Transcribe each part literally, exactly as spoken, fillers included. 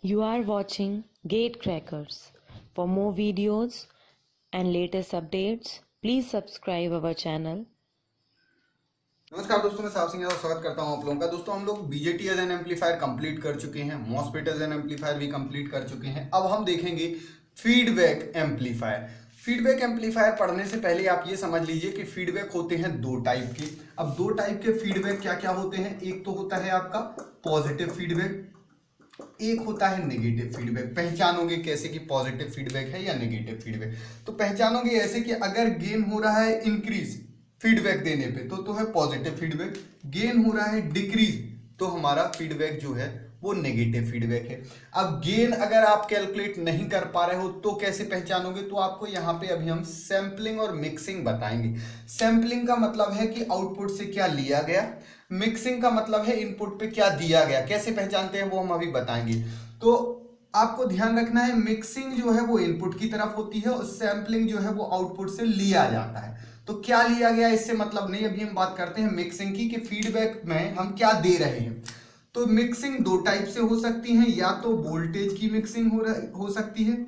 You are watching Gatecrackers. For more videos and latest updates, please subscribe our channel. नमस्कार दोस्तों, मैं साहब सिंह और स्वागत करता हूं आप लोगों का। दोस्तों हम लोग BJT as an amplifier complete कर चुके हैं, मॉसफेट एज एन एम्पलीफायर भी कंप्लीट कर चुके हैं। अब हम देखेंगे फीडबैक एम्पलीफायर। फीडबैक एम्पलीफायर पढ़ने से पहले आप ये समझ लीजिए कि फीडबैक होते हैं दो टाइप के। अब दो टाइप के फीडबैक क्या क्या होते हैं? एक तो होता है आपका पॉजिटिव फीडबैक, एक होता है नेगेटिव फीडबैक। पहचानोगे कैसे कि पॉजिटिव फीडबैक है या नेगेटिव फीडबैक? तो पहचानोगे ऐसे कि अगर गेन हो रहा है इंक्रीज फीडबैक देने पे तो तो है पॉजिटिव फीडबैक, गेन हो रहा है डिक्रीज तो हमारा फीडबैक जो है वो नेगेटिव फीडबैक है। अब गेन अगर आप कैलकुलेट नहीं कर पा रहे हो तो कैसे पहचानोगे? तो आपको यहाँ पे अभी हम सैंपलिंग और मिक्सिंग बताएंगे। सैंपलिंग का मतलब है कि आउटपुट से क्या लिया गया, मिक्सिंग का मतलब है इनपुट पे क्या दिया गया। कैसे पहचानते हैं वो हम अभी बताएंगे। तो आपको ध्यान रखना है, मिक्सिंग जो है वो इनपुट की तरफ होती है और सैंपलिंग जो है वो आउटपुट से लिया जाता है। तो क्या लिया गया इससे मतलब नहीं, अभी हम बात करते हैं मिक्सिंग की कि फीडबैक में हम क्या दे रहे हैं। तो मिक्सिंग दो टाइप से हो सकती है, या तो वोल्टेज की मिक्सिंग हो हो सकती है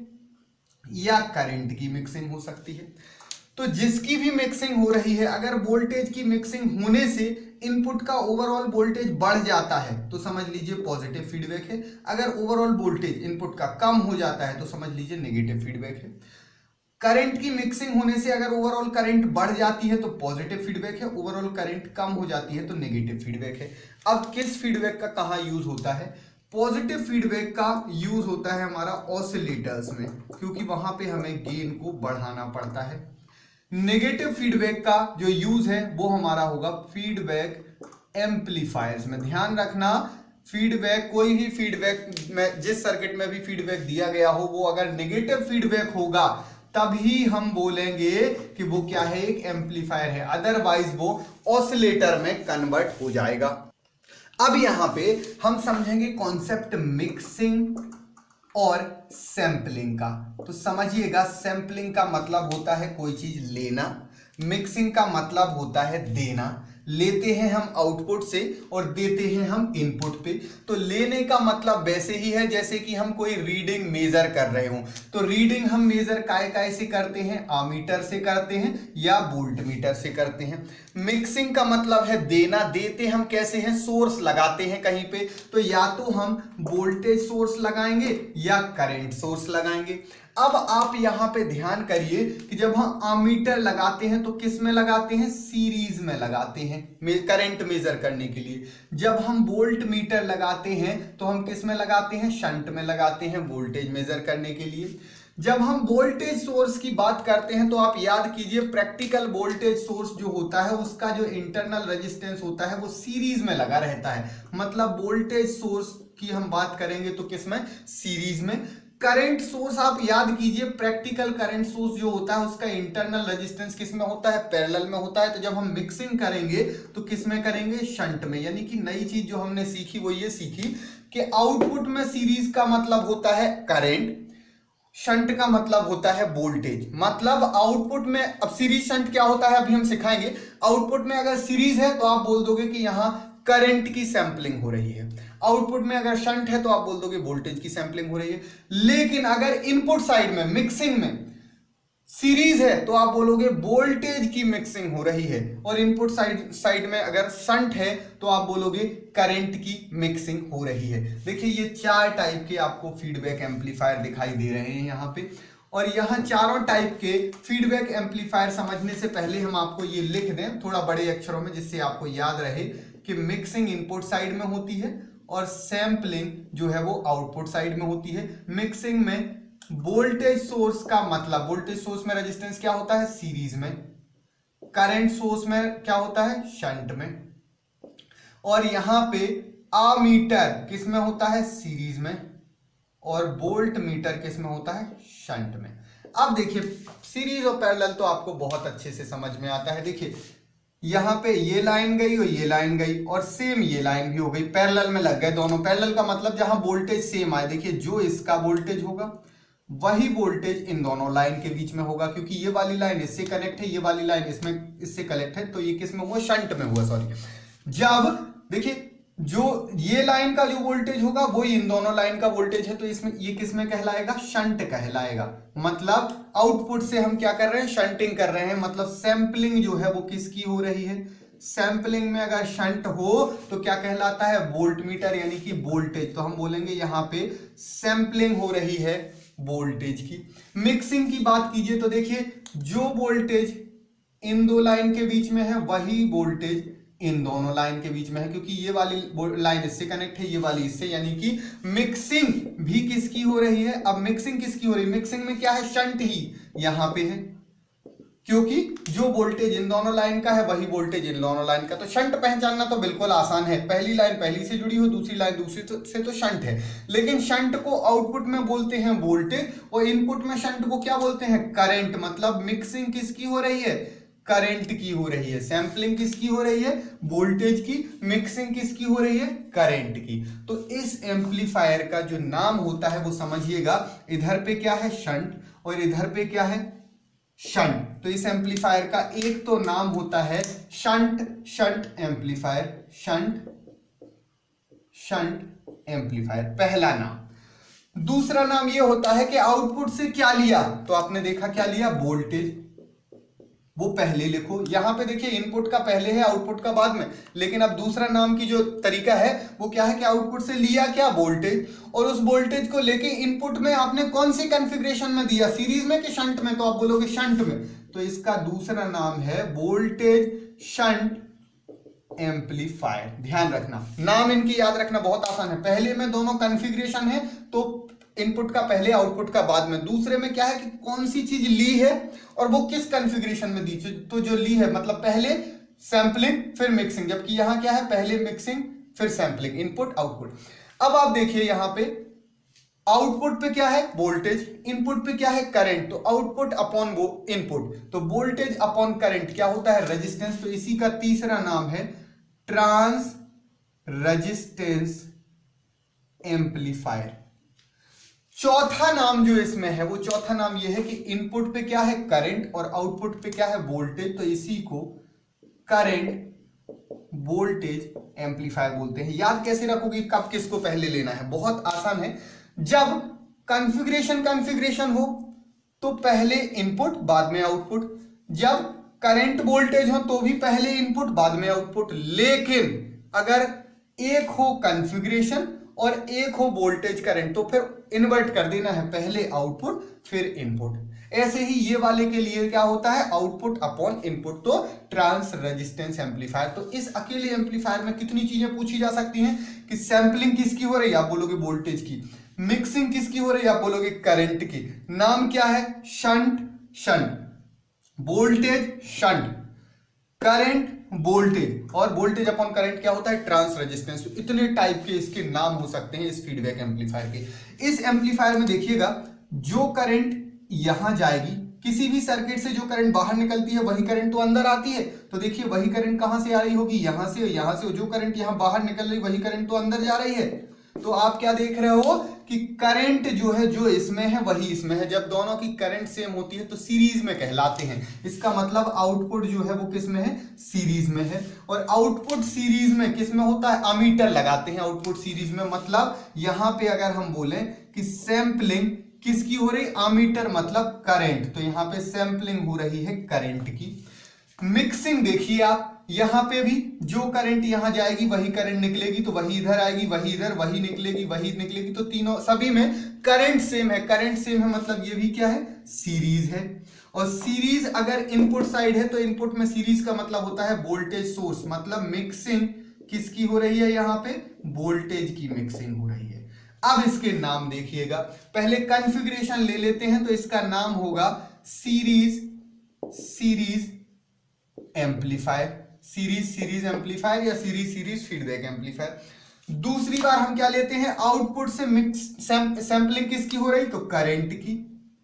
या करंट की मिक्सिंग हो सकती है। तो जिसकी भी मिक्सिंग हो रही है, अगर वोल्टेज की मिक्सिंग होने से इनपुट का ओवरऑल वोल्टेज बढ़ जाता है तो समझ लीजिए पॉजिटिव फीडबैक है। अगर ओवरऑल वोल्टेज इनपुट का कम हो जाता है तो समझ लीजिए नेगेटिव फीडबैक है। करंट की मिक्सिंग होने से अगर ओवरऑल करंट बढ़ जाती है तो पॉजिटिव फीडबैक है, ओवरऑल करंट कम हो जाती है तो नेगेटिव फीडबैक है। अब किस फीडबैक का कहां यूज होता है? पॉजिटिव फीडबैक का यूज होता है हमारा ऑसिलेटर्स में, क्योंकि वहां पे हमें गेन को बढ़ाना पड़ता है। नेगेटिव फीडबैक का जो यूज है वो हमारा होगा फीडबैक एम्पलीफायर्स में। ध्यान रखना, फीडबैक कोई भी फीडबैक में जिस सर्किट में भी फीडबैक दिया गया हो वो अगर नेगेटिव फीडबैक होगा तभी हम बोलेंगे कि वो क्या है, एक एम्पलीफायर है, अदरवाइज वो ऑसिलेटर में कन्वर्ट हो जाएगा। अब यहां पे हम समझेंगे कॉन्सेप्ट मिक्सिंग और सैंपलिंग का। तो समझिएगा, सैंपलिंग का मतलब होता है कोई चीज लेना, मिक्सिंग का मतलब होता है देना। लेते हैं हम आउटपुट से और देते हैं हम इनपुट पे। तो लेने का मतलब वैसे ही है जैसे कि हम कोई रीडिंग मेजर कर रहे हो। तो रीडिंग हम मेजर काय काय से करते हैं? आमीटर से करते हैं या वोल्ट मीटर से करते हैं। मिक्सिंग का मतलब है देना। देते हम कैसे हैं? सोर्स लगाते हैं कहीं पे, तो या तो हम वोल्टेज सोर्स लगाएंगे या करंट सोर्स लगाएंगे। अब आप यहां पे ध्यान करिए कि जब हम आमीटर लगाते हैं तो किस में लगाते हैं? सीरीज में लगाते हैं करंट मेजर करने के लिए। जब हम वोल्ट मीटर लगाते हैं तो हम किस में लगाते हैं? शंट में लगाते हैं वोल्टेज मेजर करने के लिए। जब हम वोल्टेज सोर्स की बात करते हैं तो आप याद कीजिए, प्रैक्टिकल वोल्टेज सोर्स जो होता है उसका जो इंटरनल रेजिस्टेंस होता है वो सीरीज में लगा रहता है। मतलब वोल्टेज सोर्स की हम बात करेंगे तो किस में? सीरीज में। करंट सोर्स आप याद कीजिए, प्रैक्टिकल करंट सोर्स जो होता है उसका इंटरनल रेजिस्टेंस किस में होता है? पैरेलल में होता है। तो जब हम मिक्सिंग करेंगे तो किस में करेंगे? शंट में। यानी कि नई चीज जो हमने सीखी वो ये सीखी कि आउटपुट में सीरीज का मतलब होता है करंट, शंट का मतलब होता है वोल्टेज। मतलब आउटपुट में, अब सीरीज शंट क्या होता है अभी हम सिखाएंगे। आउटपुट में अगर सीरीज है तो आप बोल दोगे कि यहां करंट की सैंपलिंग हो रही है। आउटपुट में अगर शंट है तो आप बोल दोगे वोल्टेज की सैंपलिंग हो रही है। लेकिन अगर इनपुट साइड में मिक्सिंग में सीरीज है तो आप बोलोगे वोल्टेज की मिक्सिंग हो रही है। और इनपुट साइड साइड में अगर शंट है तो आप बोलोगे करंट की मिक्सिंग हो रही है। देखिए ये चार टाइप के आपको फीडबैक एम्पलीफायर दिखाई दे रहे हैं यहाँ पे। और यहाँ चारों टाइप के फीडबैक एम्पलीफायर समझने से पहले हम आपको ये लिख दें थोड़ा बड़े अक्षरों में, जिससे आपको याद रहे कि मिक्सिंग इनपुट साइड में होती है और सैंपलिंग जो है वो आउटपुट साइड में होती है। मिक्सिंग में वोल्टेज सोर्स का मतलब, वोल्टेज सोर्स में रेजिस्टेंस क्या होता है? सीरीज में। करंट सोर्स में क्या होता है? शंट में। और यहां पे आमीटर किस में होता है? सीरीज में। और वोल्ट मीटर किस में होता है? शंट में। अब देखिए, सीरीज और पैरेलल तो आपको बहुत अच्छे से समझ में आता है। देखिए यहां पे ये लाइन गई और ये लाइन गई और सेम ये लाइन भी हो गई, पैरेलल में लग गए दोनों। पैरेलल का मतलब जहां वोल्टेज सेम आए। देखिए जो इसका वोल्टेज होगा वही वोल्टेज इन दोनों लाइन के बीच में होगा, क्योंकि ये वाली लाइन इससे कनेक्ट है, ये वाली लाइन इसमें इससे कनेक्ट है, तो ये किस में हुआ? शंट में हुआ, सॉरी। जब देखिए जो ये लाइन का जो वोल्टेज होगा वो इन दोनों लाइन का वोल्टेज है, तो इसमें ये किस में कहलाएगा, शंट कहलाएगा। मतलब आउटपुट से हम क्या कर रहे हैं, शंटिंग कर रहे हैं, मतलब सैंपलिंग जो है वो किसकी हो रही है, सैंपलिंग में अगर शंट हो तो क्या कहलाता है, वोल्टमीटर यानी कि वोल्टेज। तो हम बोलेंगे यहां पे सैंपलिंग हो रही है वोल्टेज की। मिक्सिंग की बात कीजिए तो देखिए जो वोल्टेज इन दो लाइन के बीच में है वही वोल्टेज इन दोनों लाइन के बीच में है, क्योंकि ये वाली लाइन इससे कनेक्ट है, ये वाली इससे, यानी कि मिक्सिंग भी किसकी हो रही है। अब मिक्सिंग किसकी हो रही है, मिक्सिंग में क्या है, शंट ही यहां पे है, क्योंकि जो वोल्टेज इन दोनों लाइन का है वही वोल्टेज इन दोनों लाइन का। तो शंट पहचानना तो बिल्कुल आसान है, पहली लाइन पहली से जुड़ी हो, दूसरी लाइन दूसरी से, तो शंट है। लेकिन शंट को आउटपुट में बोलते हैं वोल्टेज, और इनपुट में शंट को क्या बोलते हैं, करंट। मतलब मिक्सिंग किसकी हो रही है, करंट की हो रही है। सैंपलिंग किसकी हो रही है, वोल्टेज की। मिक्सिंग किसकी हो रही है, करंट की। तो इस एम्पलीफायर का जो नाम होता है वो समझिएगा, इधर पे क्या है, शंट, और इधर पे क्या है, शंट। तो इस एम्पलीफायर का एक तो नाम होता है shunt shunt amplifier, shunt shunt amplifier, पहला नाम। दूसरा नाम यह होता है कि आउटपुट से क्या लिया, तो आपने देखा क्या लिया, वोल्टेज, वो पहले लिखो। यहां पे देखिए इनपुट का पहले है, आउटपुट का बाद में। लेकिन अब दूसरा नाम की जो तरीका है वो क्या है कि आउटपुट से लिया क्या, वोल्टेज, और उस वोल्टेज को लेके इनपुट में आपने कौन सी कॉन्फ़िगरेशन में दिया, सीरीज में कि शंट में, तो आप बोलोगे शंट में। तो इसका दूसरा नाम है वोल्टेज शंट एम्पलीफायर। ध्यान रखना, नाम इनकी याद रखना बहुत आसान है। पहले में दोनों कॉन्फ़िगरेशन है, तो इनपुट का पहले, आउटपुट का बाद में। दूसरे में क्या है कि कौन सी चीज ली है और वो किस कॉन्फ़िगरेशन में दी। तो जो ली है मतलब पहले सैंपलिंग फिर मिक्सिंग, जबकि यहां क्या है, पहले मिक्सिंग फिर सैंपलिंग, इनपुट आउटपुट। अब आप देखिए यहां पे आउटपुट पे क्या है, वोल्टेज, इनपुट पे क्या है, करंट। तो आउटपुट अपॉन वो इनपुट, तो वोल्टेज अपॉन करंट क्या होता है, रेजिस्टेंस। तो इसी का तीसरा नाम है ट्रांस रेजिस्टेंस एम्पलीफायर। चौथा नाम जो इसमें है वो चौथा नाम ये है कि इनपुट पे क्या है, करंट, और आउटपुट पे क्या है, वोल्टेज। तो इसी को करंट वोल्टेज एम्पलीफायर बोलते हैं। याद कैसे रखोगे, कब किसको पहले लेना है, बहुत आसान है। जब कॉन्फ़िगरेशन कॉन्फ़िगरेशन हो तो पहले इनपुट बाद में आउटपुट, जब करंट वोल्टेज हो तो भी पहले इनपुट बाद में आउटपुट। लेकिन अगर एक हो कॉन्फ़िगरेशन और एक हो वोल्टेज करंट तो फिर इन्वर्ट कर देना है, पहले आउटपुट फिर इनपुट। ऐसे ही ये वाले के लिए क्या होता है, आउटपुट अपॉन इनपुट, तो ट्रांस रेजिस्टेंस एम्पलीफायर। तो इस अकेले एम्पलीफायर में कितनी चीजें पूछी जा सकती हैं कि सैंपलिंग किसकी हो रही है, आप बोलोगे वोल्टेज की। मिक्सिंग किसकी हो रही है, आप बोलोगे करंट की। नाम क्या है, shunt shunt, voltage shunt, current voltage, और वोल्टेज अपॉन करंट क्या होता है, ट्रांस रेजिस्टेंस। तो इतने टाइप के इसके नाम हो सकते हैं इस फीडबैक एम्पलीफायर के। इस एम्पलीफायर में देखिएगा जो करंट यहां जाएगी, किसी भी सर्किट से जो करंट बाहर निकलती है वही करंट तो अंदर आती है। तो देखिए वही करंट कहां से आ रही होगी, यहां से, यहां से। जो करंट यहां बाहर निकल रही वही करंट तो अंदर जा रही है। तो आप क्या देख रहे हो कि करंट जो है जो इसमें है वही इसमें है। जब दोनों की करंट सेम होती है तो सीरीज में कहलाते हैं। इसका मतलब आउटपुट जो है वो किस में है, सीरीज में है। और आउटपुट सीरीज में किस में होता है, अमीटर लगाते हैं आउटपुट सीरीज में। मतलब यहां पे अगर हम बोलें कि सैंपलिंग किसकी हो रही, अमीटर मतलब करंट, तो यहां पे सैंपलिंग हो रही है करंट की। मिक्सिंग देखिए आप, यहां पे भी जो करंट यहां जाएगी वही करंट निकलेगी, तो वही इधर आएगी, वही इधर, वही निकलेगी, वही निकलेगी। तो तीनों सभी में करंट सेम है। करंट सेम है मतलब ये भी क्या है, सीरीज है। और सीरीज अगर इनपुट साइड है तो इनपुट में सीरीज का मतलब होता है वोल्टेज सोर्स। मतलब मिक्सिंग किसकी हो रही है, यहां पे वोल्टेज की मिक्सिंग हो रही है। अब इसके नाम देखिएगा, पहले कॉन्फ़िगरेशन ले लेते हैं। तो इसका नाम होगा series series amplifier, series series amplifier या सीरीज सीरीज फीडबैक एम्पलीफायर। दूसरी बार हम क्या लेते हैं, आउटपुट से मिक्स सैंपलिंग किसकी हो रही, तो करंट की।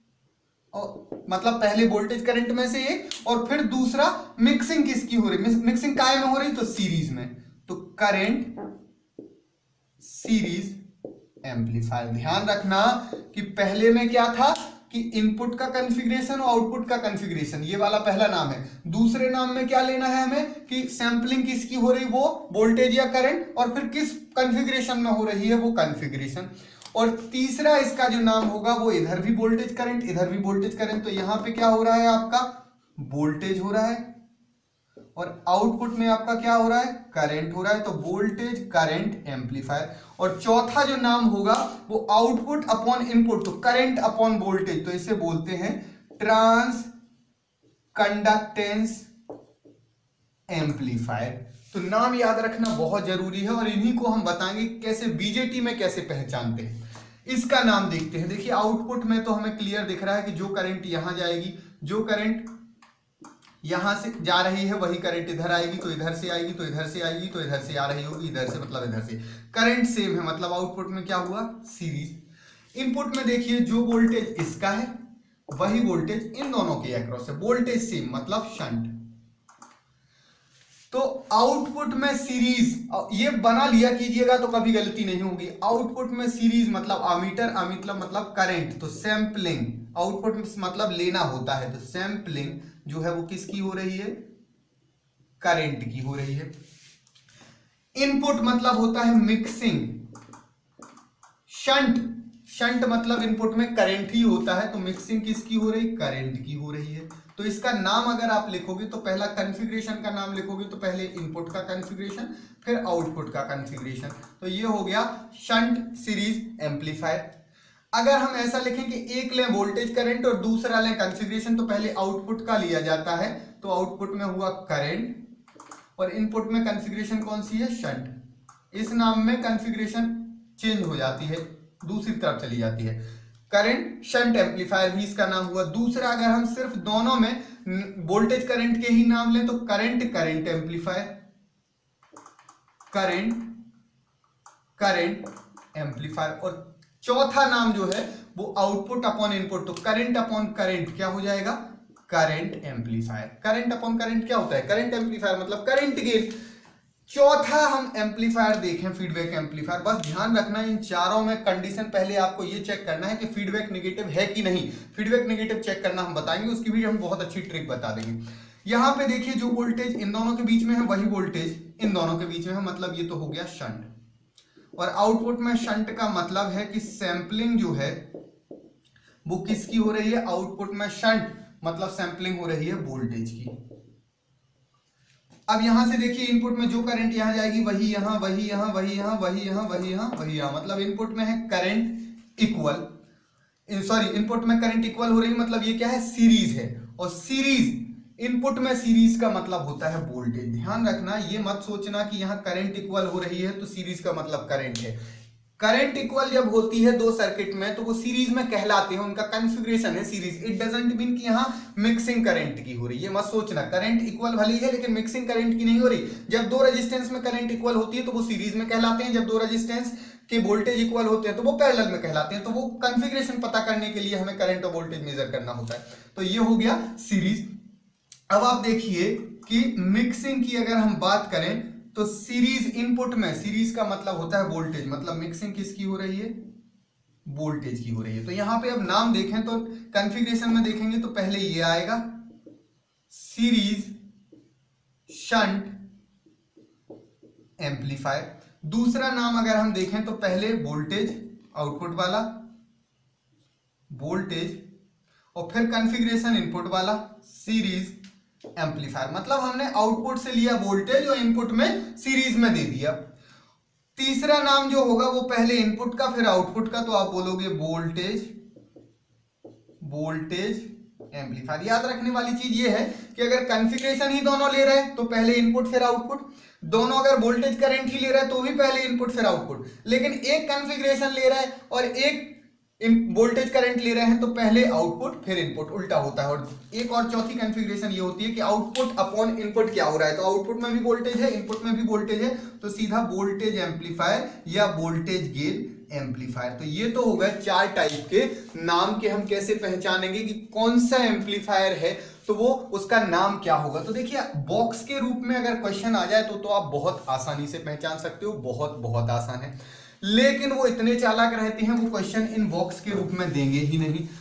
और मतलब पहले वोल्टेज करंट में से एक, और फिर दूसरा मिक्सिंग किसकी हो रही, मिक्सिंग काय में हो रही, तो सीरीज में। तो करंट सीरीज एम्पलीफायर। ध्यान रखना कि पहले में क्या था, कि इनपुट का कॉन्फ़िगरेशन और आउटपुट का कॉन्फ़िगरेशन, ये वाला पहला नाम है। दूसरे नाम में क्या लेना है हमें कि सैंपलिंग किसकी हो रही, वो वोल्टेज या करंट, और फिर किस कॉन्फ़िगरेशन में हो रही है, वो कॉन्फ़िगरेशन। और तीसरा इसका जो नाम होगा वो इधर भी वोल्टेज करंट, इधर भी वोल्टेज करंट, तो यहां पे क्या हो रहा है आपका वोल्टेज हो रहा है और आउटपुट में आपका क्या हो रहा है, करंट हो रहा है, तो वोल्टेज करंट एम्पलीफायर। और चौथा जो नाम होगा वो आउटपुट अपॉन इनपुट, तो करंट अपॉन वोल्टेज, तो इसे बोलते हैं ट्रांस कंडक्टेंस एम्पलीफायर। तो नाम याद रखना बहुत जरूरी है और इन्हीं को हम बताएंगे कैसे बीजेटी में कैसे पहचानते हैं। इसका नाम देखते हैं। देखिए आउटपुट में तो हमें क्लियर दिख रहा है कि जो करंट यहां जाएगी, जो करंट यहां से जा रही है वही करंट इधर आएगी, तो इधर से आएगी, तो इधर से आएगी, तो इधर से आ रही होगी, इधर से मतलब इधर से। करंट सेम है, मतलब आउटपुट में क्या हुआ, सीरीज। इनपुट में देखिए जो वोल्टेज इसका है वही वोल्टेज इन दोनों के अक्रॉस है, वोल्टेज सेम मतलब शंट। तो आउटपुट में सीरीज, ये बना लिया कीजिएगा तो कभी गलती नहीं होगी। आउटपुट में सीरीज मतलब अमीटर, अमीटर मतलब करंट, तो सैंपलिंग, आउटपुट मतलब लेना होता है, तो सैंपलिंग जो है वो किसकी हो रही है, करंट की हो रही है। इनपुट मतलब होता है मिक्सिंग, शंट, शंट मतलब इनपुट में करंट ही होता है, तो मिक्सिंग किसकी हो रही, करंट की हो रही है। तो इसका नाम अगर आप लिखोगे तो पहला कॉन्फ़िगरेशन का नाम लिखोगे तो पहले इनपुट का कॉन्फ़िगरेशन फिर आउटपुट का कॉन्फ़िगरेशन, तो ये हो गया शंट सीरीज एम्पलीफायर। अगर हम ऐसा लिखें कि एक लें वोल्टेज करंट और दूसरा लें कॉन्फ़िगरेशन, तो पहले आउटपुट का लिया जाता है, तो आउटपुट में हुआ करंट और इनपुट में कॉन्फ़िगरेशन कौन सी है, शंट। इस नाम में कॉन्फ़िगरेशन चेंज हो जाती है, दूसरी तरफ चली जाती है, करंट शंट एम्पलीफायर भी इसका नाम हुआ। दूसरा अगर हम सिर्फ दोनों में वोल्टेज करंट के ही नाम लें तो current current amplifier, current current amplifier. और चौथा नाम जो है वो आउटपुट अपॉन इनपुट, तो करंट अपॉन करंट क्या हो जाएगा, current amplifier. Current upon current क्या होता है, करंट एम्पलीफायर मतलब करंट गेन। चौथा हम एम्पलीफायर देखें फीडबैक एम्पलीफायर। बस ध्यान रखना इन चारों में कंडीशन पहले आपको ये चेक करना है कि फीडबैक नेगेटिव है कि नहीं। फीडबैक नेगेटिव चेक करना हम बताएंगे, उसकी भी हम बहुत अच्छी ट्रिक बता देंगे। यहां पे देखिए जो वोल्टेज इन दोनों के बीच में है वही वोल्टेज इन दोनों के बीच में है, मतलब ये तो हो गया शंट। और आउटपुट में शंट का मतलब है कि सैंपलिंग जो है वो किसकी हो रही है, आउटपुट में शंट मतलब सैंपलिंग हो रही है वोल्टेज की। अब यहां से देखिए इनपुट में जो करंट यहां जाएगी वही यहां, वही यहां, वही यहां, वही यहां, वही यहां, वही यहां, मतलब इनपुट में है करंट इक्वल, सॉरी इनपुट में करंट इक्वल हो रही, मतलब ये क्या है, सीरीज है। और सीरीज, इनपुट में सीरीज का मतलब होता है वोल्टेज। ध्यान रखना, ये मत सोचना कि यहां करंट इक्वल हो रही है तो सीरीज का मतलब करंट है। करंट इक्वल जब होती है दो सर्किट में तो वो सीरीज में कहलाते हैं, उनका कॉन्फ़िगरेशन है सीरीज। इट डजंट मीन कि यहां मिक्सिंग करंट की हो रही है, मत सोचना करंट इक्वल भली है लेकिन मिक्सिंग करंट की नहीं हो रही। जब दो रेजिस्टेंस में करंट इक्वल होती है तो वो सीरीज में कहलाते हैं, जब दो रेजिस्टेंस के वोल्टेज इक्वल होते हैं तो वो पैरेलल में कहलाते हैं। तो वो कॉन्फ़िगरेशन पता करने के लिए हमें करंट और वोल्टेज मेजर करना होता है। तो ये हो गया सीरीज। अब आप देखिए कि मिक्सिंग की अगर हम बात करें तो सीरीज, इनपुट में सीरीज का मतलब होता है वोल्टेज, मतलब मिक्सिंग किसकी हो रही है, वोल्टेज की हो रही है। तो यहां पे अब नाम देखें तो कॉन्फ़िगरेशन में देखेंगे तो पहले ये आएगा सीरीज शंट एम्पलीफायर। दूसरा नाम अगर हम देखें तो पहले वोल्टेज आउटपुट वाला, वोल्टेज, और फिर कॉन्फ़िगरेशन इनपुट वाला, सीरीज एम्पलीफायर। मतलब हमने आउटपुट से लिया वोल्टेज और इनपुट में सीरीज में दे दिया। तीसरा नाम जो होगा वो पहले इनपुट का फिर आउटपुट का, तो आप बोलोगे वोल्टेज वोल्टेज एम्पलीफायर। याद रखने वाली चीज ये है कि अगर कॉन्फ़िगरेशन ही दोनों ले रहे हैं तो पहले इनपुट फिर आउटपुट, दोनों अगर वोल्टेज करंट ही ले रहा है तो भी पहले इनपुट फिर आउटपुट। लेकिन एक कॉन्फ़िगरेशन ले रहा है और एक वोल्टेज करंट ले रहे हैं तो पहले आउटपुट फिर इनपुट, उल्टा होता है। और एक और चौथी कॉन्फ़िगरेशन ये होती है कि आउटपुट अपॉन इनपुट क्या हो रहा है, तो आउटपुट में भी वोल्टेज है इनपुट में भी वोल्टेज है, तो सीधा वोल्टेज एम्पलीफायर या वोल्टेज गेन एम्पलीफायर। तो ये तो हो गए चार टाइप के नाम के हम कैसे पहचानेंगे कि कौन सा एम्पलीफायर है, तो वो उसका नाम क्या होगा। तो देखिए बॉक्स के रूप में अगर क्वेश्चन आ जाए तो तो आप बहुत आसानी से पहचान सकते हो, बहुत बहुत आसान है। लेकिन वो इतने चालाक रहते हैं वो क्वेश्चन इन बॉक्स के रूप में देंगे ही नहीं,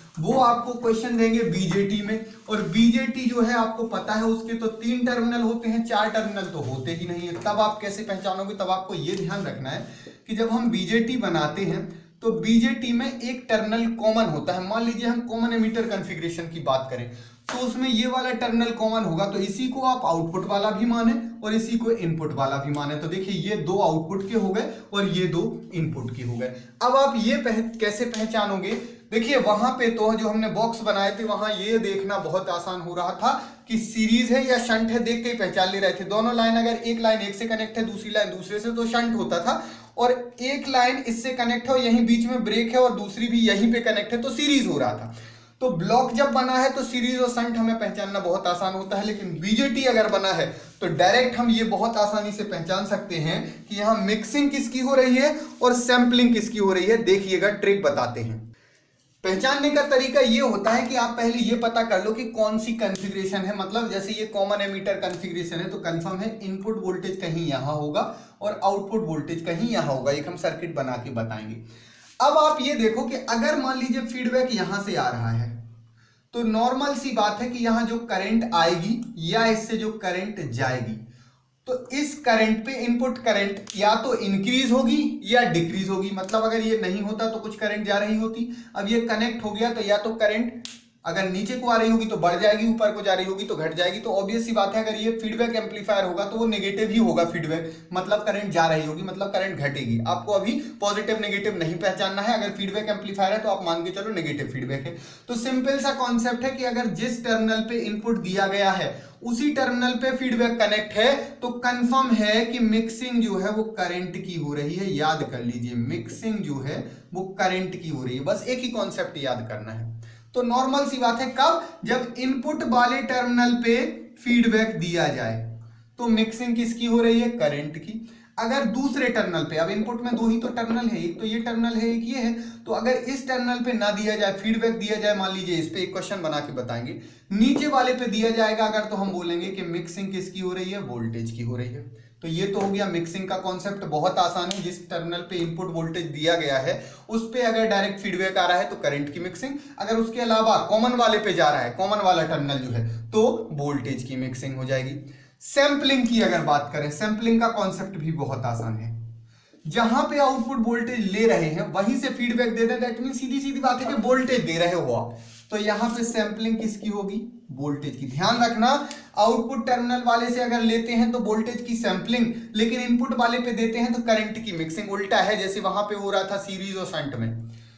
वो आपको क्वेश्चन देंगे बीजेटी में। और बीजेटी जो है आपको पता है उसके तो तीन टर्मिनल होते हैं, चार टर्मिनल तो होते ही नहीं है। तब आप कैसे पहचानोगे? तब आपको ये ध्यान रखना है कि जब हम बीजेटी बनाते हैं तो बीजेटी में एक टर्मिनल कॉमन होता है। मान लीजिए हम कॉमन एमीटर कॉन्फ़िगरेशन की बात करें तो उसमें ये वाला टर्मिनल कॉमन होगा, तो इसी को आप आउटपुट वाला भी माने और इसी को इनपुट वाला भी माने। तो देखिए ये दो आउटपुट के हो गए और ये दो इनपुट के हो गए। अब आप ये पह, कैसे पहचानोगे? देखिए वहां पे तो जो हमने बॉक्स बनाए थे वहां ये देखना बहुत आसान हो रहा था कि सीरीज है या शंट है, देख के ही पहचान ले रहे थे। दोनों लाइन, अगर एक लाइन एक से कनेक्ट है दूसरी लाइन दूसरे से, तो शंट होता था, और एक लाइन इससे कनेक्ट है और यहीं बीच में ब्रेक है और दूसरी भी यहीं पे कनेक्ट है तो सीरीज हो रहा था। तो ब्लॉक जब बना है तो सीरीज और शंट हमें पहचानना बहुत आसान होता है। लेकिन बीजेटी अगर बना है तो डायरेक्ट हम ये बहुत आसानी से पहचान सकते हैं कि यहां मिक्सिंग किसकी हो रही है और सैंपलिंग किसकी हो रही है। देखिएगा, ट्रिक बताते हैं। पहचानने का तरीका ये होता है कि आप पहले ये पता कर लो कि कौन सी कॉन्फ़िगरेशन है। मतलब जैसे ये कॉमन एमीटर कॉन्फ़िगरेशन है तो कंफर्म है इनपुट वोल्टेज कहीं यहां होगा और आउटपुट वोल्टेज कहीं यहां होगा। एक हम सर्किट बना के बताएंगे। अब आप ये देखो कि अगर मान लीजिए फीडबैक यहां से आ रहा है तो नॉर्मल सी बात है कि यहां जो करंट आएगी या इससे जो करंट जाएगी, तो इस करंट पे इनपुट करंट या तो इंक्रीज होगी या डिक्रीज होगी। मतलब अगर ये नहीं होता तो कुछ करंट जा रही होती, अब ये कनेक्ट हो गया तो या तो करंट अगर नीचे को आ रही होगी तो बढ़ जाएगी, ऊपर को जा रही होगी तो घट जाएगी। तो ऑब्वियस सी बात है अगर ये फीडबैक एम्पलीफायर होगा तो वो नेगेटिव ही होगा फीडबैक, मतलब करंट जा रही होगी, मतलब करंट घटेगी। आपको अभी पॉजिटिव नेगेटिव नहीं पहचानना है। अगर फीडबैक एम्पलीफायर है तो आप मान के चलो नेगेटिव फीडबैक है। तो सिंपल सा कॉन्सेप्ट है कि अगर जिस टर्मिनल पे इनपुट दिया गया है उसी टर्मिनल पे फीडबैक कनेक्ट है तो कंफर्म है कि मिक्सिंग जो है वो करंट की हो रही है। याद कर लीजिए, मिक्सिंग जो है वो करंट की हो रही है। बस एक ही कॉन्सेप्ट याद करना है। तो नॉर्मल सी बात है, कब? जब इनपुट वाले टर्मिनल पे फीडबैक दिया जाए तो मिक्सिंग किसकी हो रही है? करंट की। अगर दूसरे टर्मिनल पे, अब इनपुट में दो ही तो टर्मिनल है, एक तो ये टर्मिनल है एक ये है, तो अगर इस टर्मिनल पे ना दिया जाए, फीडबैक दिया जाए, मान लीजिए इस पे एक क्वेश्चन बना के बताएंगे, नीचे वाले पे दिया जाएगा अगर, तो हम बोलेंगे कि मिक्सिंग किसकी हो रही है? वोल्टेज की हो रही है। तो ये तो हो गया मिक्सिंग का कॉन्सेप्ट। बहुत आसान है, जिस टर्मिनल पे इनपुट वोल्टेज दिया गया है उस पे अगर डायरेक्ट फीडबैक आ रहा है तो करंट की मिक्सिंग, अगर उसके अलावा कॉमन वाले पे जा रहा है, कॉमन वाला टर्मिनल जो है, तो वोल्टेज की मिक्सिंग हो जाएगी। सैंपलिंग की अगर बात करें, सैंपलिंग का कॉन्सेप्ट भी बहुत आसान है। जहां पे आउटपुट वोल्टेज ले रहे हैं वहीं से फीडबैक दे दें, दैट मीन सीधी सीधी बात है कि वोल्टेज दे रहे हो आप, तो यहां पे सैंपलिंग किसकी होगी? वोल्टेज की। ध्यान रखना, आउटपुट टर्मिनल वाले से अगर लेते हैं तो वोल्टेज की सैंपलिंग, लेकिन इनपुट वाले पे देते हैं तो करंट की मिक्सिंग। उल्टा है जैसे वहां पे हो रहा था सीरीज और शंट में।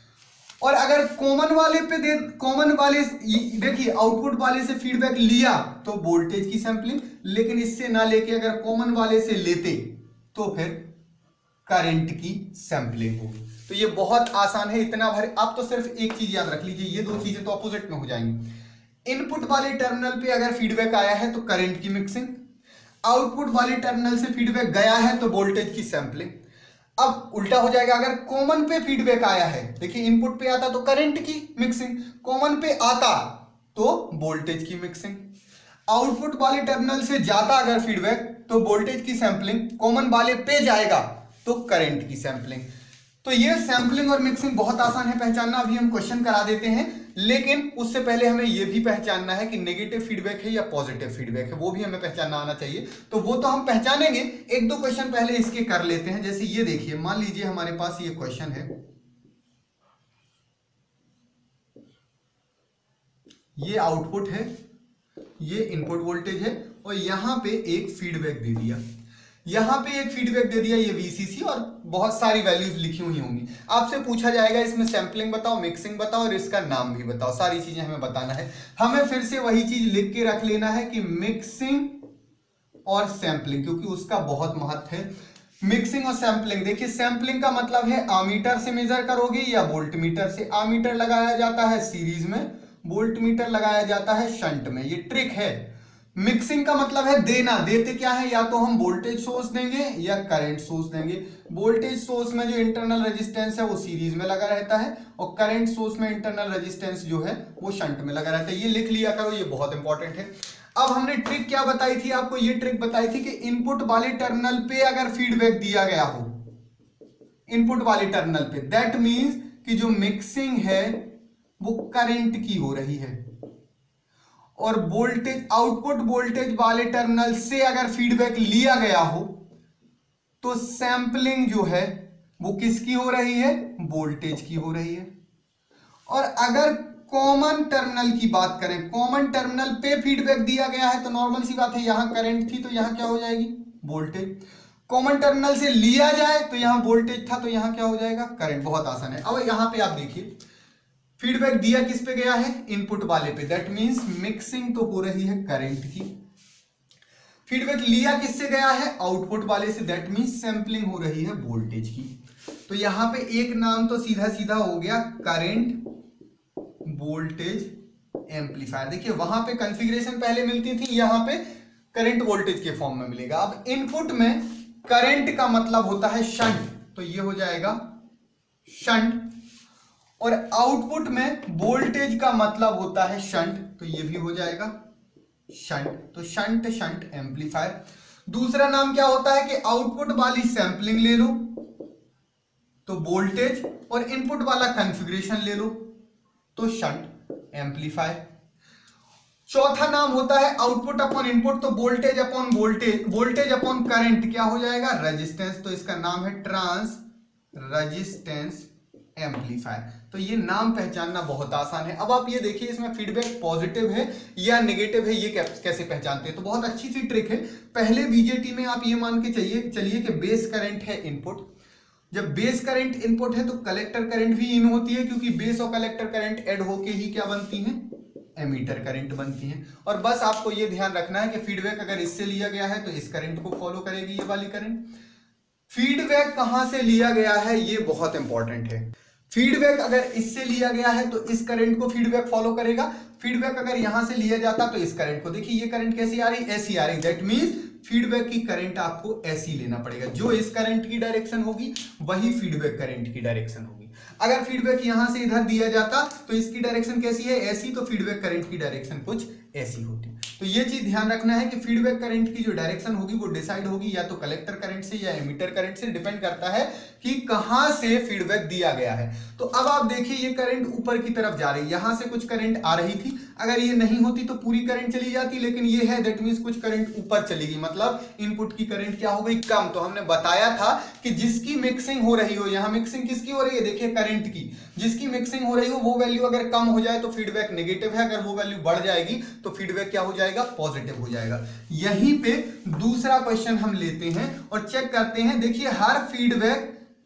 और अगर कॉमन वाले पे दे, कॉमन वाले देखिए आउटपुट वाले से फीडबैक लिया तो वोल्टेज की सैंपलिंग, लेकिन इससे ना लेके अगर कॉमन वाले से लेते तो फिर करंट की सैंपलिंग होगी। तो ये बहुत आसान है, इतना भर। आप तो सिर्फ एक चीज याद रख लीजिए, ये दो चीजें तो अपोजिट में हो जाएंगी। इनपुट वाले टर्मिनल पे अगर फीडबैक आया है तो करंट की मिक्सिंग, आउटपुट वाले टर्मिनल से फीडबैक गया है तो वोल्टेज की सैंपलिंग। अब उल्टा हो जाएगा, अगर कॉमन पे फीडबैक आया है, देखिए इनपुट पे आता तो करंट की मिक्सिंग, कॉमन पे आता तो वोल्टेज की मिक्सिंग। आउटपुट वाले टर्मिनल से जाता अगर फीडबैक तो वोल्टेज की सैंपलिंग, कॉमन वाले पे जाएगा तो करंट की सैंपलिंग। तो ये सैंपलिंग और मिक्सिंग बहुत आसान है पहचानना। अभी हम क्वेश्चन करा देते हैं, लेकिन उससे पहले हमें यह भी पहचानना है कि नेगेटिव फीडबैक है या पॉजिटिव फीडबैक है, वो भी हमें पहचानना आना चाहिए। तो वो तो हम पहचानेंगे, एक दो क्वेश्चन पहले इसके कर लेते हैं। जैसे ये देखिए, मान लीजिए हमारे पास ये क्वेश्चन है, ये आउटपुट है, ये इनपुट वोल्टेज है और यहां पे एक फीडबैक दे दिया, यहां पे एक फीडबैक दे दिया, ये वीसीसी और बहुत सारी वैल्यूज लिखी हुई होंगी। आपसे पूछा जाएगा इसमें सैंपलिंग बताओ, मिक्सिंग बताओ और इसका नाम भी बताओ, सारी चीजें हमें बताना है। हमें फिर से वही चीज लिख के रख लेना है कि मिक्सिंग और सैंपलिंग, क्योंकि उसका बहुत महत्व है। मिक्सिंग और सैंपलिंग, देखिए सैंपलिंग का मतलब है आमीटर से मेजर करोगे या वोल्ट मीटर से। आमीटर लगाया जाता है सीरीज में, वोल्ट मीटर लगाया जाता है शंट में, ये ट्रिक है। मिक्सिंग का मतलब है देना, देते क्या है, या तो हम वोल्टेज सोर्स देंगे या करंट सोर्स देंगे। वोल्टेज सोर्स में जो इंटरनल रेजिस्टेंस है वो सीरीज में लगा रहता है और करंट सोर्स में इंटरनल रेजिस्टेंस जो है वो शंट में लगा रहता है। ये लिख लिया करो, ये बहुत इंपॉर्टेंट है। अब हमने ट्रिक क्या बताई थी आपको? ये ट्रिक बताई थी कि इनपुट वाले टर्मिनल पे अगर फीडबैक दिया गया हो, इनपुट वाले टर्मिनल पे, दैट मीन्स कि जो मिक्सिंग है वो करंट की हो रही है, और वोल्टेज आउटपुट वोल्टेज वाले टर्मिनल से अगर फीडबैक लिया गया हो तो सैंपलिंग जो है वो किसकी हो रही है, वोल्टेज की हो रही है। और अगर कॉमन टर्मिनल की बात करें, कॉमन टर्मिनल पे फीडबैक दिया गया है तो नॉर्मल सी बात है, यहां करंट थी तो यहां क्या हो जाएगी, वोल्टेज। कॉमन टर्मिनल से लिया जाए तो यहां वोल्टेज था तो यहां क्या हो जाएगा, करंट। बहुत आसान है। अब यहां पे आप देखिए फीडबैक दिया किस पे गया है, इनपुट वाले पे, दैट मींस मिक्सिंग तो हो रही है करंट की। फीडबैक लिया किससे गया है, आउटपुट वाले से, दैट मींस सैंपलिंग हो रही है वोल्टेज की। तो यहां पे एक नाम तो सीधा सीधा हो गया करंट वोल्टेज एम्पलीफायर। देखिए वहां पे कॉन्फ़िगरेशन पहले मिलती थी, यहां पे करंट वोल्टेज के फॉर्म में मिलेगा। अब इनपुट में करंट का मतलब होता है शंट, तो ये हो जाएगा शंट, और आउटपुट में वोल्टेज का मतलब होता है शंट, तो ये भी हो जाएगा शंट। तो शंट शंट एम्पलीफायर। दूसरा नाम क्या होता है कि आउटपुट वाली सैंपलिंग ले लो तो वोल्टेज, और इनपुट वाला कॉन्फ़िगरेशन ले लो तो शंट एम्पलीफायर। चौथा नाम होता है आउटपुट अपॉन इनपुट, तो voltage upon voltage, voltage upon current क्या हो जाएगा, रेजिस्टेंस, तो इसका नाम है ट्रांस रेजिस्टेंस एम्पलीफायर। तो ये नाम पहचानना बहुत आसान है। अब आप ये देखिए इसमें फीडबैक पॉजिटिव है या नेगेटिव है, ये कैसे पहचानते हैं, तो बहुत अच्छी सी ट्रिक है। पहले बीजेटी में आप ये मान के चलिए चलिए कि बेस करंट है इनपुट। जब बेस करंट इनपुट है तो कलेक्टर करंट भी इन होती है, क्योंकि बेस और कलेक्टर करंट ऐड होके ही क्या बनती हैं, एमीटर करंट बनती हैं। और बस आपको ये ध्यान रखना है कि फीडबैक अगर इससे लिया गया है तो इस करंट को फॉलो करेगी ये वाली करंट। फीडबैक कहां से लिया गया है ये बहुत इंपॉर्टेंट है। फीडबैक अगर इससे लिया गया है तो इस करंट को फीडबैक फॉलो करेगा। फीडबैक अगर यहां से लिया जाता तो इस करंट को, देखिए ये करंट कैसी आ रही, ऐसी आ रही, दैट मींस फीडबैक की करंट आपको ऐसी लेना पड़ेगा। जो इस करंट की डायरेक्शन होगी वही फीडबैक करंट की डायरेक्शन होगी। अगर फीडबैक यहां से इधर दिया जाता तो इसकी डायरेक्शन कैसी है, ऐसी, तो फीडबैक करंट की डायरेक्शन कुछ ऐसी होती। तो ये चीज ध्यान रखना है कि फीडबैक करंट की जो डायरेक्शन होगी वो डिसाइड होगी या तो कलेक्टर करंट से या एमीटर करंट से, डिपेंड करता है कि कहां से फीडबैक दिया गया है। तो अब आप देखिए ये करंट ऊपर की तरफ जा रही है, यहां से कुछ करंट आ रही थी, अगर ये नहीं होती तो पूरी करंट चली जाती, लेकिन ये है दैट मींस कुछ करंट ऊपर चली गई, मतलब इनपुट की करंट क्या हो गई, कम। तो हमने बताया था कि जिसकी मिक्सिंग हो रही हो, यहां मिक्सिंग किसकी हो रही है, देखिए करंट की, जिसकी मिक्सिंग हो रही हो वो वैल्यू अगर कम हो जाए तो फीडबैक नेगेटिव है, अगर वो वैल्यू बढ़ जाएगी तो फीडबैक क्या हो जाएगा, पॉजिटिव हो जाएगा। यहीं पे दूसरा क्वेश्चन हम लेते हैं और चेक करते हैं। देखिए हर फीडबैक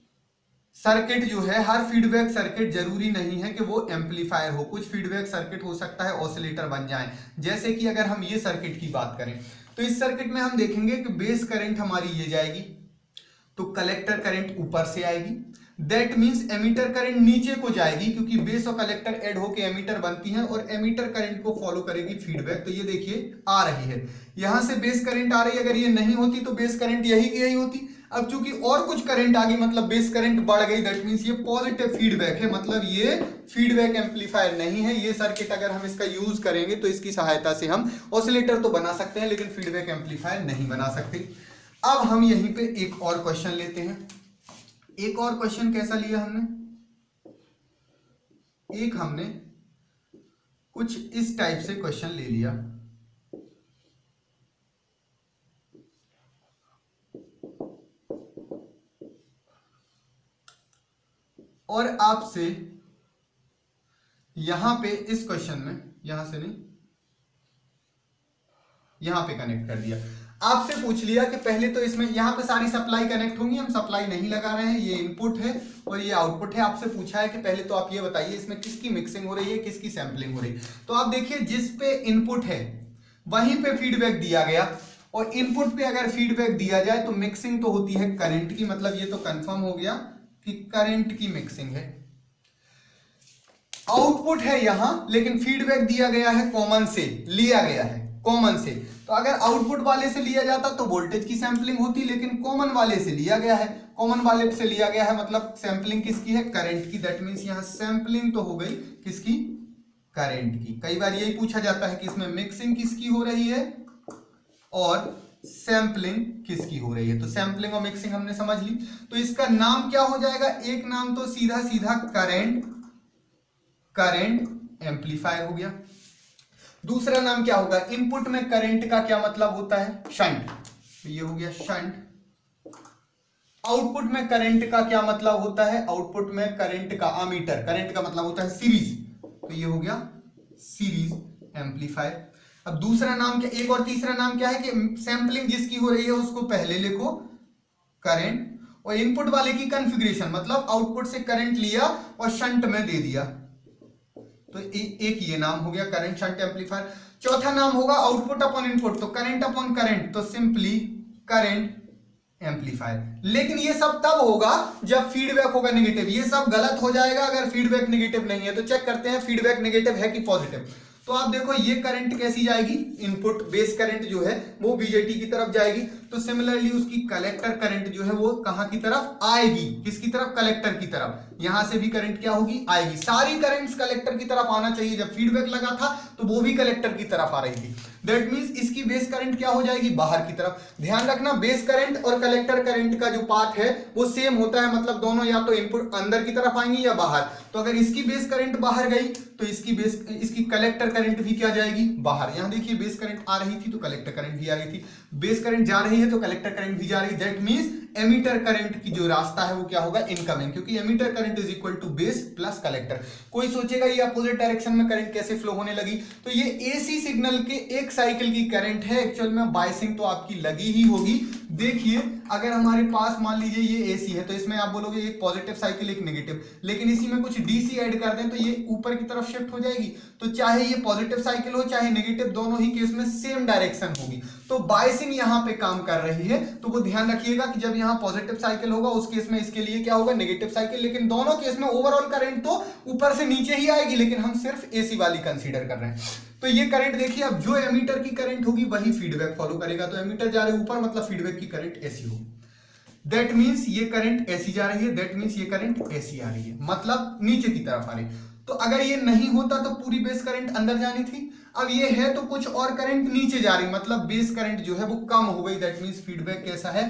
सर्किट जो है, हर फीडबैक सर्किट जरूरी नहीं है कि वो एम्पलीफायर हो। कुछ फीडबैक सर्किट हो सकता है ऑसिलेटर बन जाए। जैसे कि अगर हम ये सर्किट की बात करें तो इस सर्किट में हम देखेंगे कि बेस करंट हमारी ये जाएगी तो कलेक्टर करंट ऊपर से आएगी, दैट मींस एमीटर करंट नीचे को जाएगी, क्योंकि बेस और कलेक्टर ऐड होके एमीटर बनती हैं और एमीटर करंट को फॉलो करेगी फीडबैक। तो ये देखिए आ रही है, यहां से बेस करंट आ रही है, अगर ये नहीं होती तो बेस करंट यही की यही होती। अब चूंकि और कुछ करंट आ गई मतलब बेस करंट बढ़ गई, दैट मींस ये पॉजिटिव फीडबैक है, मतलब ये फीडबैक एम्पलीफायर नहीं है। ये सर्किट अगर हम इसका यूज करेंगे तो इसकी सहायता से हम ऑसिलेटर तो बना सकते हैं लेकिन फीडबैक एम्पलीफायर नहीं बना सकते। अब हम यहीं पे एक और क्वेश्चन लेते हैं। एक और क्वेश्चन कैसा लिया हमने, एक हमने कुछ इस टाइप से क्वेश्चन ले लिया। और आपसे यहां पे इस क्वेश्चन में, यहां से नहीं यहां पे कनेक्ट कर दिया, आपसे पूछ लिया कि पहले तो इसमें यहां पे सारी सप्लाई कनेक्ट होंगी, हम सप्लाई नहीं लगा रहे हैं, ये इनपुट है और ये आउटपुट है। आपसे पूछा है कि पहले तो आप ये बताइए इसमें किसकी मिक्सिंग हो रही है, किसकी सैंपलिंग हो रही है। तो आप देखिए जिस पे इनपुट है वहीं पे फीडबैक दिया गया, और इनपुट पे अगर फीडबैक दिया जाए तो मिक्सिंग तो होती है करंट की, मतलब ये तो कंफर्म हो गया कि करंट की मिक्सिंग है। आउटपुट है यहां, लेकिन फीडबैक दिया गया है कॉमन से, लिया गया है कॉमन से। तो अगर आउटपुट वाले से लिया जाता तो वोल्टेज की सैंपलिंग होती, लेकिन कॉमन वाले से लिया गया है, कॉमन वाले से लिया गया है मतलब सैंपलिंग किसकी है, करंट की। दैट मींस यहां सैंपलिंग तो हो गई किसकी, करंट की। कई बार यही पूछा जाता है कि इसमें मिक्सिंग किसकी हो रही है और सैंपलिंग किसकी हो रही है। तो सैंपलिंग और मिक्सिंग हमने समझ ली। तो इसका नाम क्या हो जाएगा, एक नाम तो सीधा सीधा करंट करंट एम्पलीफायर हो गया। दूसरा नाम क्या होगा, इनपुट में करंट का क्या मतलब होता है, शंट, तो ये हो गया शंट। आउटपुट में करंट का क्या मतलब होता है, आउटपुट में करंट का, अमीटर, करंट का मतलब होता है सीरीज, तो ये हो गया सीरीज एम्पलीफायर। अब दूसरा नाम क्या, एक और तीसरा नाम क्या है कि सैंपलिंग जिसकी हो रही है उसको पहले लिखो करंट, और इनपुट वाले की कॉन्फ़िगरेशन मतलब आउटपुट से करंट लिया और शंट में दे दिया, तो ए, एक ये नाम हो गया करंट शंट एम्पलीफायर। चौथा नाम होगा आउटपुट अपॉन इनपुट, तो करंट अपॉन करंट, तो सिंपली करंट एम्पलीफायर। लेकिन ये सब तब होगा जब फीडबैक होगा नेगेटिव, ये सब गलत हो जाएगा अगर फीडबैक नेगेटिव नहीं है। तो चेक करते हैं फीडबैक नेगेटिव है कि पॉजिटिव। तो आप देखो ये करंट कैसी जाएगी, इनपुट बेस करंट जो है वो बीजेटी की तरफ जाएगी, तो सिमिलरली उसकी कलेक्टर करंट जो है वो कहां की तरफ आएगी, किसकी तरफ, कलेक्टर की तरफ। यहां से भी करंट क्या होगी, आएगी। सारी करंट्स कलेक्टर की तरफ आना चाहिए, जब फीडबैक लगा था तो वो भी कलेक्टर की तरफ आ रही थी। दैट मींस इसकी बेस करंट क्या हो जाएगी, बाहर की तरफ। ध्यान रखना बेस करंट और कलेक्टर करंट का जो पाथ है वो सेम होता है, मतलब दोनों या तो इनपुट अंदर की तरफ आएंगी या बाहर। तो अगर इसकी बेस करंट बाहर गई तो इसकी बेस इसकी कलेक्टर करंट भी क्या जाएगी, बाहर। यहां देखिए बेस करंट आ रही थी तो कलेक्टर करंट भी आ रही थी, बेस करंट जा रही है तो कलेक्टर करंट भी जा रही है। दैट मींस एमीटर करंट की जो रास्ता है वो क्या होगा, इनकमिंग, क्योंकि emitter current is equal to base plus collector. कोई सोचेगा ये अपोजिट डायरेक्शन में करंट कैसे फ्लो होने लगी, तो ये एसी सिग्नल के एक साइकिल की करंट है, एक्चुअल में बायसिंग तो आपकी लगी ही होगी। देखिए अगर हमारे पास मान लीजिए ये एसी है तो इसमें आप बोलोगे एक पॉजिटिव साइकिल एक नेगेटिव, लेकिन इसी में कुछ डीसी ऐड कर दें तो ये ऊपर की तरफ शिफ्ट हो जाएगी। तो चाहे ये पॉजिटिव साइकिल हो चाहे नेगेटिव, दोनों ही केस में सेम डायरेक्शन होगी। तो बायसिंग यहां पे काम कर रही है, तो वो ध्यान रखिएगा कि जब यहां पॉजिटिव साइकिल होगा उस केस में इसके लिए क्या होगा, नेगेटिव साइकिल। लेकिन दोनों केस में ओवरऑल करंट तो ऊपर से नीचे ही आएगी, लेकिन हम सिर्फ एसी वाली कंसीडर कर रहे हैं। तो ये करंट देखिए, अब जो एमीटर की करंट होगी वही फीडबैक फॉलो करेगा। तो एमीटर जा रहे ऊपर मतलब फीडबैक की करंट ऐसी होगी। दैट मींस ये करंट ऐसी जा रही है, दैट मींस ये करंट ऐसी आ रही है, मतलब नीचे की तरफ आ रही है। तो अगर ये नहीं होता तो पूरी बेस करंट अंदर जानी थी, अब ये है तो कुछ और करंट नीचे जा रही, मतलब बेस करंट जो है वो कम हो गई। दैट मींस फीडबैक कैसा है,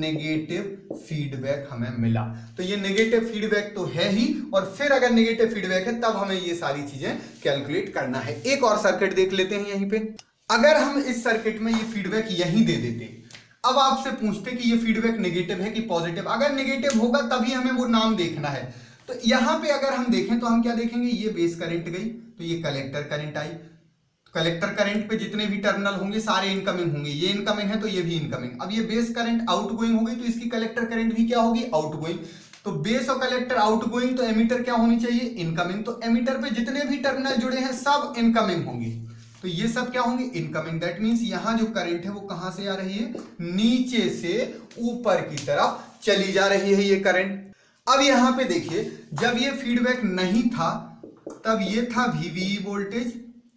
नेगेटिव फीडबैक हमें मिला। तो ये नेगेटिव फीडबैक तो है ही, और फिर अगर नेगेटिव फीडबैक है तब हमें ये सारी चीजें कैलकुलेट करना है। एक और सर्किट देख लेते हैं यहीं पे। अगर हम इस सर्किट में ये फीडबैक यहीं दे देते, अब आपसे पूछते कि ये फीडबैक नेगेटिव है कि पॉजिटिव। अगर नेगेटिव होगा तभी हमें वो नाम देखना है। तो यहां पे अगर हम देखें तो हम क्या देखेंगे, ये बेस करंट गई तो ये कलेक्टर करंट आई। कलेक्टर करंट पे जितने भी टर्मिनल होंगे सारे इनकमिंग होंगे, ये इनकमिंग है तो ये भी इनकमिंग। अब ये बेस करंट आउटगोइंग होगी तो इसकी कलेक्टर करंट भी क्या होगी, आउटगोइंग। तो बेस और कलेक्टर आउटगोइंग, तो एमीटर क्या होनी चाहिए, इनकमिंग। तो एमीटर पे जितने भी टर्मिनल जुड़े हैं सब इनकमिंग होंगे, तो ये सब क्या होंगे, इनकमिंग। दैट मींस यहां जो करंट है वो कहां से आ रही है, नीचे से ऊपर की तरफ चली जा रही है ये करंट। अब यहां पे देखिए जब ये फीडबैक नहीं था तब ये था वीवी वोल्टेज,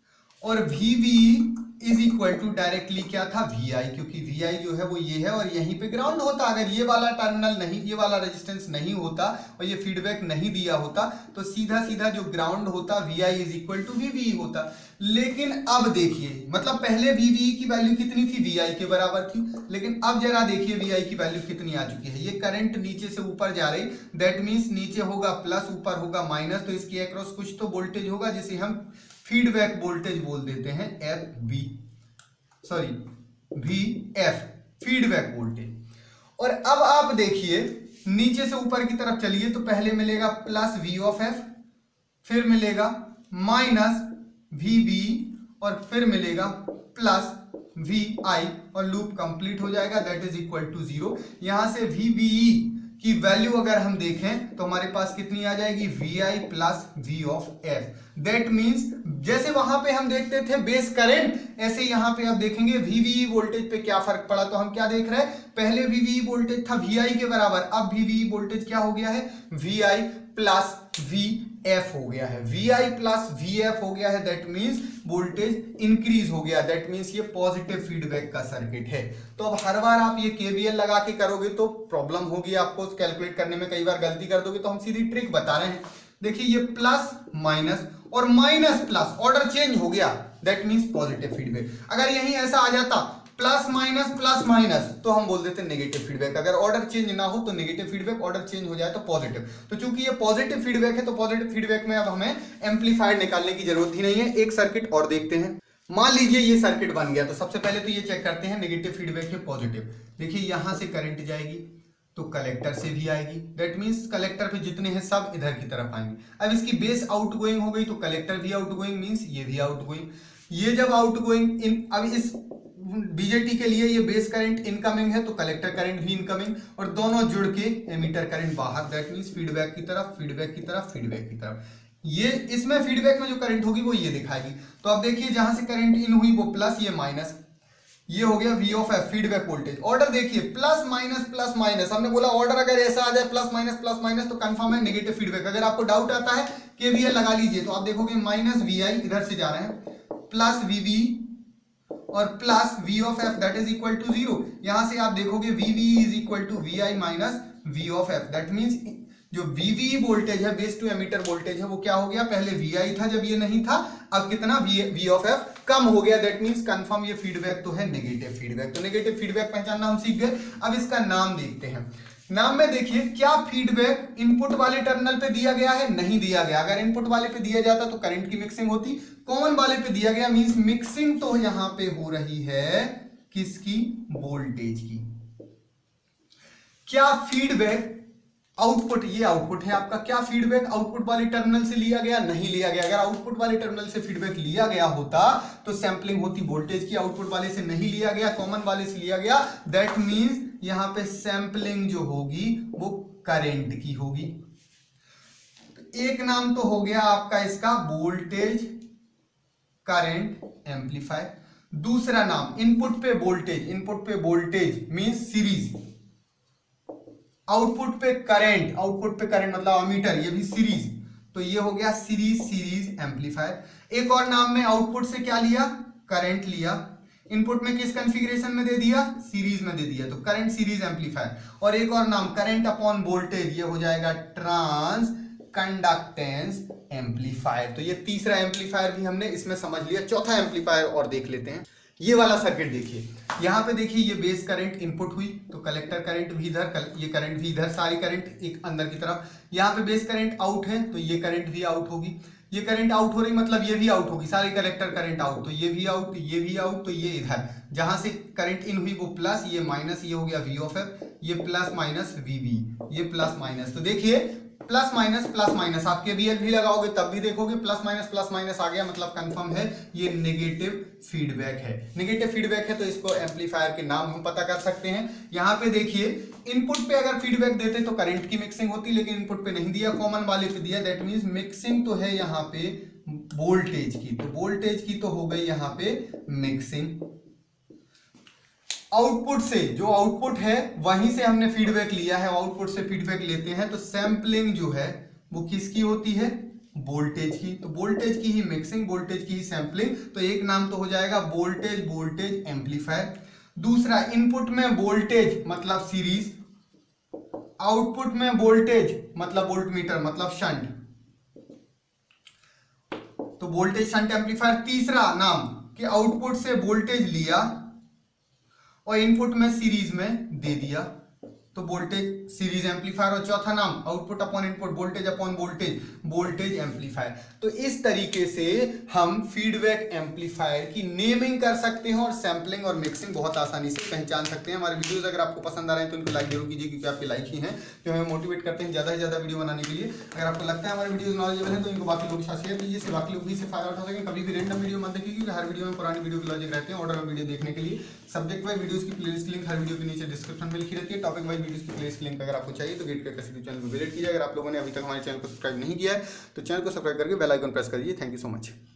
और VV is equal to directly क्या था, वीआई, क्योंकि वीआई जो है वो ये है और यहीं पे ग्राउंड होता। अगर ये वाला टर्मिनल नहीं, ये वाला रेजिस्टेंस नहीं होता और ये फीडबैक नहीं दिया होता तो सीधा सीधा जो ग्राउंड होता VI is equal to VV होता। लेकिन अब देखिए, मतलब पहले वीवी की वैल्यू कितनी थी, वीआई के बराबर थी, लेकिन अब जरा देखिए वीआई की वैल्यू कितनी आ चुकी है। ये करंट नीचे से ऊपर जा रही, दैट मीन्स नीचे होगा प्लस, ऊपर होगा माइनस, तो इसके अक्रॉस कुछ तो वोल्टेज होगा जिसे हम फीडबैक वोल्टेज बोल देते हैं, F B sorry V F, feedback voltage. और अब आप देखिए नीचे से ऊपर की तरफ चलिए तो पहले मिलेगा प्लस वी ऑफ एफ, फिर मिलेगा माइनस वी बी, और फिर मिलेगा प्लस वी आई, और लूप कंप्लीट हो जाएगा। That is equal to zero. यहां से वी बी की वैल्यू अगर हम देखें तो हमारे पास कितनी आ जाएगी, V I plus V of F. That means जैसे वहां पे हम देखते थे बेस करंट, ऐसे यहां पे अब देखेंगे वीवी वोल्टेज पे क्या फर्क पड़ा। तो हम क्या देख रहे हैं, पहले वीवी वोल्टेज था वीआई के बराबर, अब वीवी वोल्टेज क्या हो गया है, वीआई प्लस वी एफ हो गया है, V I plus V F हो गया है। दैट मींस वोल्टेज इंक्रीज हो गया। दैट मींस ये पॉजिटिव फीडबैक का सर्किट है। तो अब हर बार आप ये केवीएल लगा के करोगे तो प्रॉब्लम होगी आपको कैलकुलेट करने में, कई बार गलती कर दोगे। तो हम सीधी ट्रिक बता रहे हैं। देखिए ये प्लस माइनस और माइनस प्लस, ऑर्डर चेंज हो गया, दैट मींस पॉजिटिव फीडबैक। अगर यहीं ऐसा आ जाता प्लस माइनस प्लस माइनस तो हम बोल देते हैं नेगेटिव फीडबैक। अगर ऑर्डर चेंज ना हो तो नेगेटिव फीडबैक, ऑर्डर चेंज हो जाए तो पॉजिटिव। तो चूंकि ये पॉजिटिव फीडबैक है तो पॉजिटिव फीडबैक में अब हमें एम्पलीफायर निकालने की जरूरत ही नहीं है। एक सर्किट और देखते हैं। मान लीजिए ये सर्किट बन गया, तो सबसे पहले तो ये चेक करते हैं नेगेटिव फीडबैक है पॉजिटिव। देखिए यहां से करंट जाएगी तो कलेक्टर से भी आएगी, दैट मींस कलेक्टर पे जितने हैं सब इधर की तरफ आएंगे। अब इसकी बेस आउटगोइंग हो गई तो कलेक्टर भी आउटगोइंग मींस ये भी आउटगोइंग। ये जब आउटगोइंग इन, अब इस बीजेटी के लिए ये बेस करंट इनकमिंग है तो कलेक्टर करंट भी इनकमिंग, और दोनों जुड़ के एमीटर करंट बाहर, दैट मींस फीडबैक की तरफ फीडबैक की तरफ फीडबैक की तरफ। ये इसमें फीडबैक में जो करंट होगी वो ये दिखाएगी। तो अब देखिए जहां से करंट इन हुई वो प्लस, ये माइनस, ये हो गया V of F feedback voltage. Order देखिए प्लस माइनस प्लस माइनस, हमने बोला ऑर्डर अगर ऐसा आ जाए प्लस माइनस प्लस माइनस तो कंफर्म है नेगेटिव फीडबैक। अगर आपको डाउट आता है केवीएल लगा लीजिए तो आप देखोगे माइनस वी आई इधर से जा रहे हैं प्लस वी वी और plus V of F that is equal to zero. यहां से आप देखोगे V V is equal to V I minus V of F, that means जो वी वी वोल्टेज है बेस टू एमीटर वोल्टेज है वो क्या हो गया, पहले वी आई था जब ये नहीं था, अब कितना वी वी ऑफ एफ कम हो गया, दैट मींस कंफर्म ये फीडबैक तो है नेगेटिव फीडबैक। तो नेगेटिव फीडबैक पहचानना हम सीख गए। अब इसका नाम देखते हैं। नाम में देखिए क्या फीडबैक इनपुट वाले टर्मिनल पे दिया गया है, नहीं दिया गया। अगर इनपुट वाले पे दिया जाता तो करंट की मिक्सिंग होती, कॉमन वाले पे दिया गया मींस मिक्सिंग तो यहां पे हो रही है किसकी, वोल्टेज की। क्या फीडबैक आउटपुट, ये आउटपुट है आपका, क्या फीडबैक आउटपुट वाले टर्मिनल से लिया गया, नहीं लिया गया। अगर आउटपुट वाले टर्मिनल से फीडबैक लिया गया होता तो सैंपलिंग होती वोल्टेज की, आउटपुट वाले से नहीं लिया गया, कॉमन वाले से लिया गया, दैट मींस यहां पे सैंपलिंग जो होगी वो करंट की होगी। तो एक नाम तो हो गया आपका इसका वोल्टेज करंट एम्पलीफायर। दूसरा नाम इनपुट पे वोल्टेज, इनपुट पे वोल्टेज मींस सीरीज, आउटपुट पे करंट, आउटपुट पे करंट मतलब अमीटर, ये भी सीरीज, तो ये हो गया सीरीज सीरीज एम्पलीफायर। एक और नाम में आउटपुट से क्या लिया, करंट लिया, इनपुट में किस कॉन्फ़िगरेशन में दे दिया, सीरीज में दे दिया, तो करंट सीरीज एम्पलीफायर। और एक और नाम करंट अपॉन वोल्टेज, ये हो जाएगा ट्रांस कंडक्टेंस एम्पलीफायर। तो ये तीसरा एम्पलीफायर भी हमने इसमें समझ लिया। चौथा एम्पलीफायर और देख लेते हैं। ये वाला सर्किट देखिए, यहां पे देखिए ये बेस करंट इनपुट हुई तो कलेक्टर करंट भी इधर, ये करंट भी इधर, सारी करंट एक अंदर की तरफ। यहाँ पे बेस करंट आउट है तो ये करंट भी आउट होगी, ये करंट आउट हो रही मतलब ये भी आउट होगी, सारी कलेक्टर करंट आउट, तो ये भी आउट, ये भी आउट, तो ये इधर। जहां से करंट इन हुई वो प्लस, ये माइनस, ये हो गया वी ऑफ एफ, ये प्लस माइनस वी वी, ये प्लस माइनस। तो देखिए प्लस माइनस प्लस माइनस, आप केवीएल भी लगाओगे तब भी देखोगे प्लस माइनस प्लस माइनस आ गया, मतलब कंफर्म है ये नेगेटिव फीडबैक है। नेगेटिव फीडबैक है तो इसको एम्पलीफायर के नाम हम पता कर सकते हैं। यहाँ पे देखिए इनपुट पे अगर फीडबैक देते तो करंट की मिक्सिंग होती, लेकिन इनपुट पे नहीं दिया, कॉमन वाले पे दिया, दैट मींस मिक्सिंग तो है यहाँ पे वोल्टेज की, तो वोल्टेज की तो हो गई यहाँ पे मिक्सिंग। आउटपुट से, जो आउटपुट है वहीं से हमने फीडबैक लिया है, आउटपुट से फीडबैक लेते हैं तो सैंपलिंग जो है वो किसकी होती है, वोल्टेज की। तो वोल्टेज की ही मिक्सिंग, वोल्टेज की ही सैंपलिंग, तो एक नाम तो हो जाएगा वोल्टेज वोल्टेज एम्पलीफायर। दूसरा इनपुट में वोल्टेज मतलब सीरीज, आउटपुट में वोल्टेज मतलब वोल्टमीटर मतलब शंट, तो वोल्टेज शंट एम्पलीफायर। तीसरा नाम कि आउटपुट से वोल्टेज लिया और इनपुट में सीरीज में दे दिया, तो वोल्टेज सीरीज एम्पलीफायर। और चौथा नाम output upon input, voltage upon voltage, voltage amplifier. तो इस तरीके से हम फीडबैक एम्पलीफायर की नेमिंग कर सकते हैं और सैंपलिंग और मिक्सिंग बहुत आसानी से पहचान सकते हैं। हमारे वीडियोस अगर आपको पसंद आ रहे हैं तो उनको लाइक जरूर कीजिए, क्योंकि आपके लाइक ही हैं जो हमें मोटिवेट करते हैं ज़्यादा से ज़्यादा वीडियो बनाने के लिए। अगर आपको लगता है हमारे वीडियोस नॉलेजेबल है तो इनको बाकी लोगों के साथ शेयर कीजिए, इससे बाकी लोग भी इससे फायदा उठा सकें। कभी भी रैंडम वीडियो मत देखिए, क्योंकि हर वीडियो में पुरानी वीडियो के लॉजिक रहते हैं। ऑर्डर में वीडियो देखने के लिए सब्जेक्ट वाइज वीडियोस की प्लेलिस्ट लिंक हर वीडियो के नीचे डिस्क्रिप्शन में लिखी रहती है। टॉपिक वाइज वीडियोस की प्लेलिस्ट लिंक अगर आपको चाहिए तो गेट क्रैकर्स यूट्यूब चैनल को विजिट कीजिए। अगर आप लोगों ने अभी तक हमारे चैनल को सब्सक्राइब नहीं किया है तो चैनल को सब्सक्राइब करके बेल आइकन प्रेस करिए। Thank you so much.